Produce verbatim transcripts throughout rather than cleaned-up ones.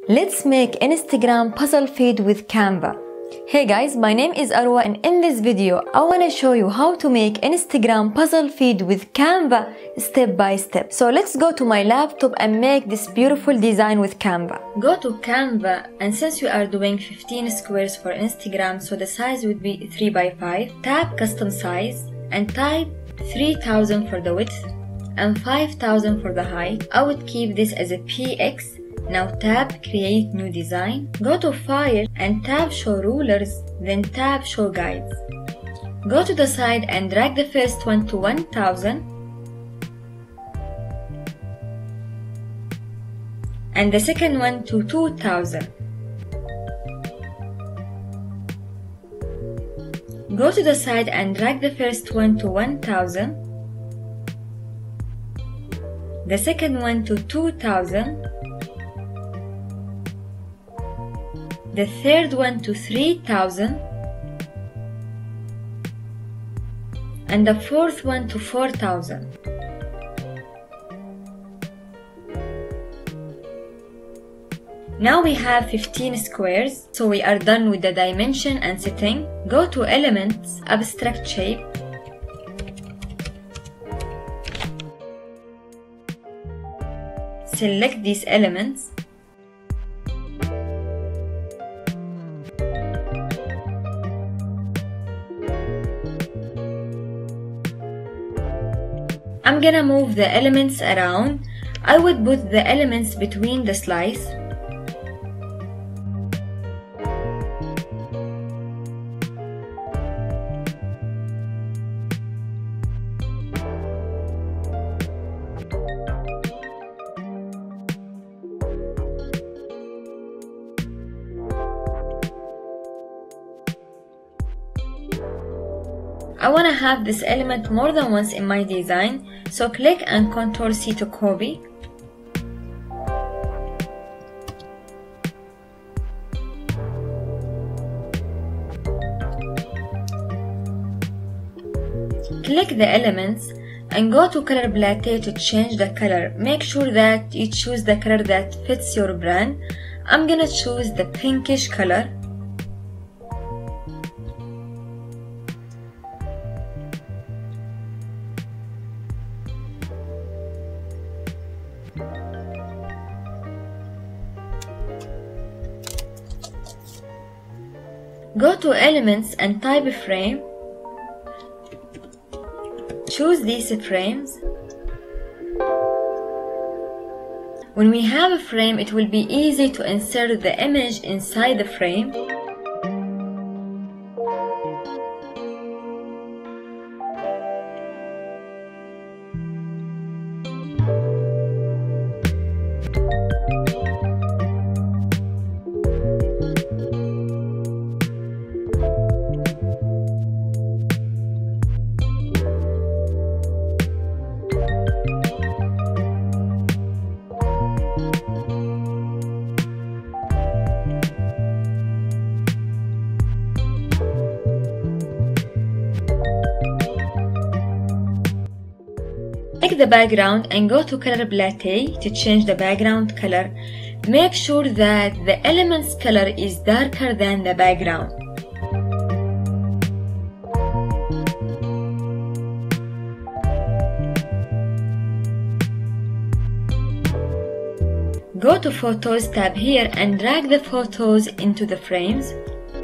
Let's make Instagram puzzle feed with Canva. Hey guys, my name is Arwa and in this video I want to show you how to make Instagram puzzle feed with Canva step by step. So let's go to my laptop and make this beautiful design with Canva. Go to Canva, and since we are doing fifteen squares for Instagram, so the size would be three by five, tap custom size and type three thousand for the width and five thousand for the height. I would keep this as a P X. Now tap create new design, go to file and tap show rulers, then tap show guides. Go to the side and drag the first one to one thousand and the second one to two thousand. Go to the side and drag the first one to one thousand, the second one to two thousand, the third one to three thousand, and the fourth one to four thousand. Now we have fifteen squares, so we are done with the dimension and setting. Go to Elements, Abstract Shape, select these elements, I'm gonna move the elements around. I would put the elements between the slice. I want to have this element more than once in my design, so click and control C to copy. Click the elements and go to color palette to change the color. Make sure that you choose the color that fits your brand. I'm gonna choose the pinkish color. Go to Elements and type frame. Choose these frames. When we have a frame, it will be easy to insert the image inside the frame. Click the background and go to color palette to change the background color. Make sure that the element's color is darker than the background. Go to Photos tab here and drag the photos into the frames.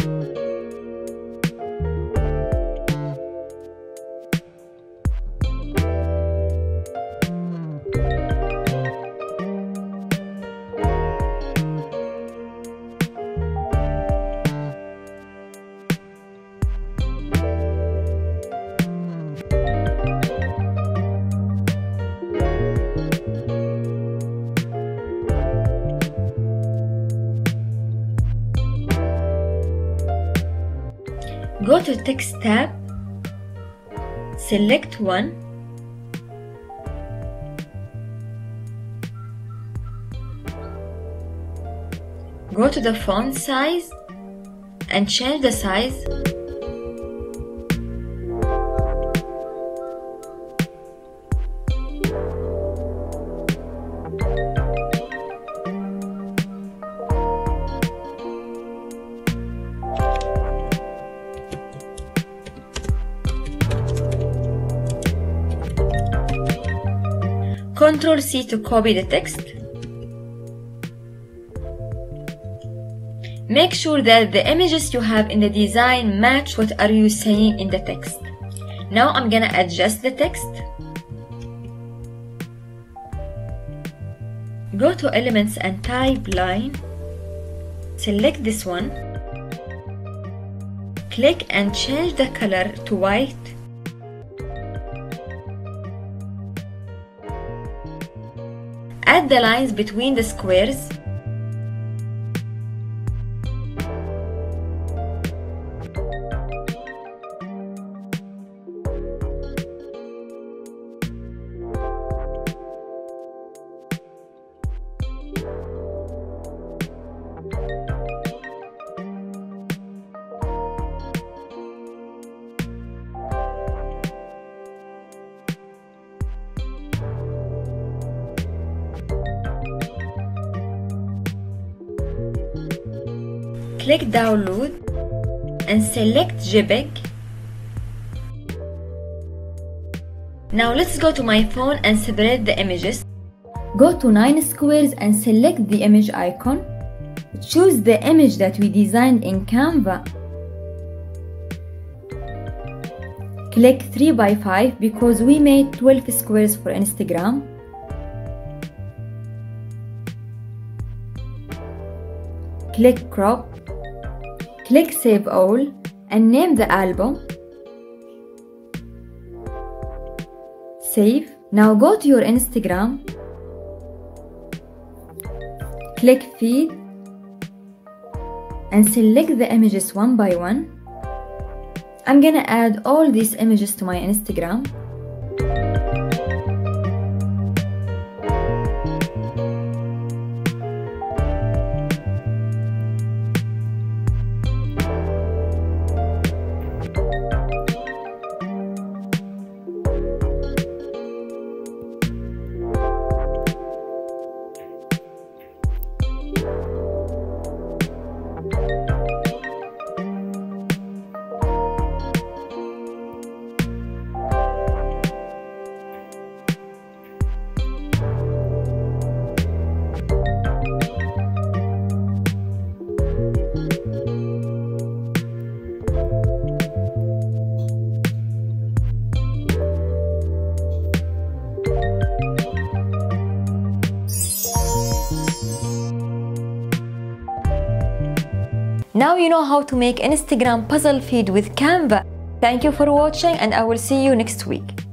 Go to Text tab, select one, go to the font size and change the size. control C to copy the text. Make sure that the images you have in the design match what are you saying in the text. Now I'm gonna adjust the text. Go to Elements and type line. Select this one. Click and change the color to white. Add the lines between the squares. Click download and select JPEG. Now let's go to my phone and separate the images. Go to nine squares and select the image icon. Choose the image that we designed in Canva. Click three by five because we made twelve squares for Instagram. Click crop. Click Save All and name the album. Save. Now go to your Instagram. Click Feed and select the images one by one. I'm gonna add all these images to my Instagram. Now you know how to make Instagram puzzle feed with Canva. Thank you for watching and I will see you next week.